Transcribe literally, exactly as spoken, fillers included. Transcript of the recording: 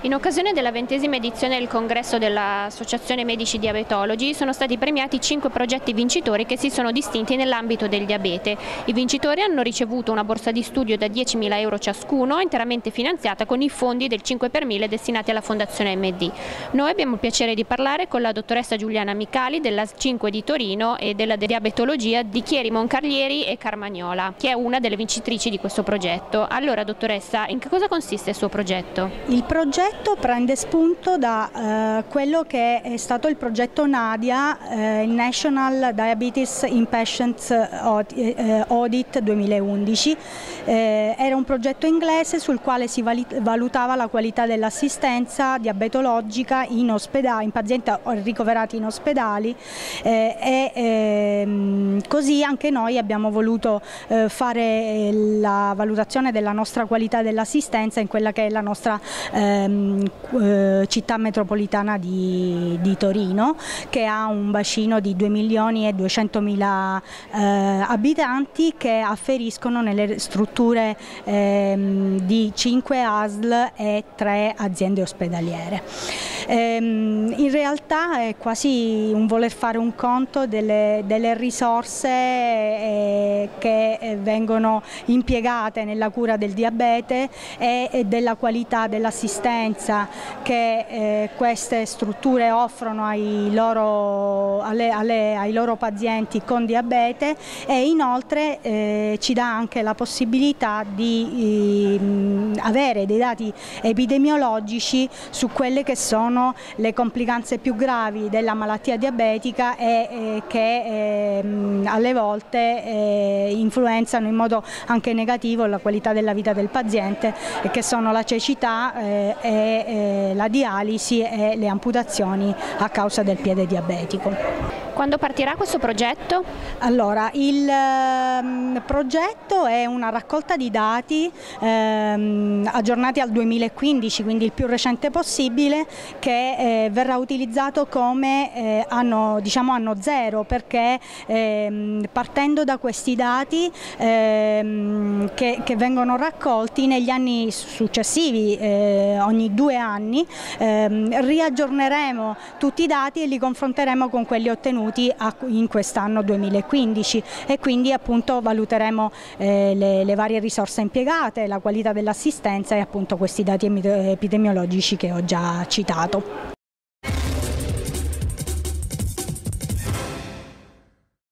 In occasione della ventesima edizione del congresso dell'Associazione Medici Diabetologi sono stati premiati cinque progetti vincitori che si sono distinti nell'ambito del diabete. I vincitori hanno ricevuto una borsa di studio da diecimila euro ciascuno, interamente finanziata con i fondi del cinque per mille destinati alla Fondazione M D. Noi abbiamo il piacere di parlare con la dottoressa Giuliana Micali della cinque di Torino e della diabetologia di Chieri Moncarlieri e Carmagnola, che è una delle vincitrici di questo progetto. Allora, dottoressa, in che cosa consiste il suo progetto? Il progetto prende spunto da eh, quello che è stato il progetto NADIA, eh, il National Diabetes in Patients Audit duemilaundici. Eh, era un progetto inglese sul quale si valutava la qualità dell'assistenza diabetologica in, in pazienti ricoverati in ospedali eh, e eh, così anche noi abbiamo voluto eh, fare la valutazione della nostra qualità dell'assistenza in quella che è la nostra ehm, città metropolitana di, di Torino, che ha un bacino di due milioni e duecentomila eh, abitanti, che afferiscono nelle strutture eh, di cinque A S L e tre aziende ospedaliere. Ehm, in realtà è quasi un voler fare un conto delle, delle risorse eh, che vengono impiegate nella cura del diabete e, e della qualità dell'assistenza che eh, queste strutture offrono ai loro, alle, alle, ai loro pazienti con diabete, e inoltre eh, ci dà anche la possibilità di eh, avere dei dati epidemiologici su quelle che sono le complicanze più gravi della malattia diabetica e eh, che eh, alle volte eh, influenzano in modo anche negativo la qualità della vita del paziente, e che sono la cecità eh, e eh, la dialisi e le amputazioni a causa del piede diabetico. Quando partirà questo progetto? Allora, il ehm, progetto è una raccolta di dati ehm, aggiornati al duemilaquindici, quindi il più recente possibile, che eh, verrà utilizzato come eh, anno, diciamo anno zero, perché ehm, partendo da questi dati ehm, che, che vengono raccolti negli anni successivi, eh, ogni due anni, ehm, riaggiorneremo tutti i dati e li confronteremo con quelli ottenuti in quest'anno duemilaquindici, e quindi appunto valuteremo eh, le, le varie risorse impiegate, la qualità dell'assistenza e appunto questi dati epidemiologici che ho già citato.